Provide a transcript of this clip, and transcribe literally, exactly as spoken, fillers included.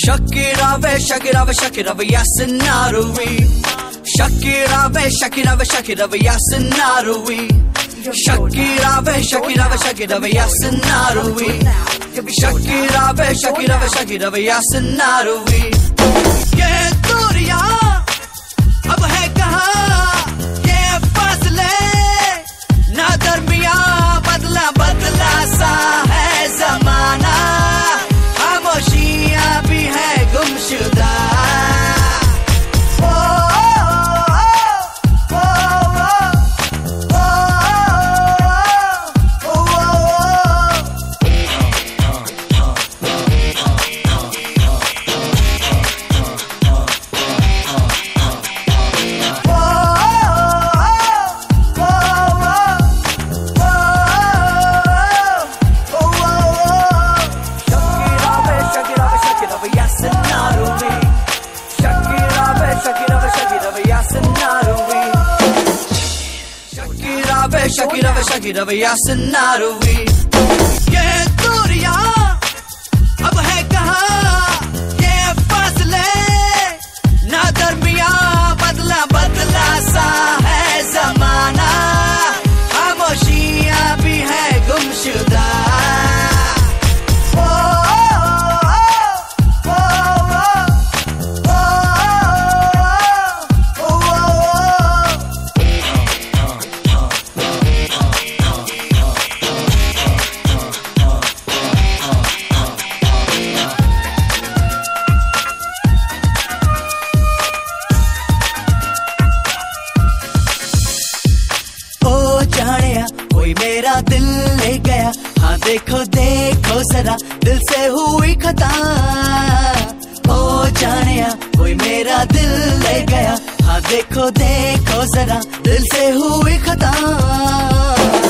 Shakira Ve, Shakira Ve, Shakira Ve, yes and Naruwi. Shakira Ve, Shakira Ve, Shakira Ve, yes and Naruwi. Shakira Ve, Shakira Ve, Shakira Ve, yes and Naruwi. Shakira Ve, Shakira Ve, Shakira Ve, yes and Naruwi. ये दूरियां अब है कहाँ, ये फासले ना दरमियां, बदला बदला सा है जमाना, खामोशियां भी है गुमशुदा। Shakira Ve, Shakira Ve, yes and Naruwi. ये दूरियां अब है कहाँ, ये फासले ना दरमियां, बदला बदला सा है जमाना, खामोशियां भी है गुमशुदा। कोई मेरा दिल ले गया, हाँ देखो देखो जरा दिल से हुई खता। ओ जानिया कोई मेरा दिल ले गया, हाँ देखो देखो जरा दिल से हुई खता।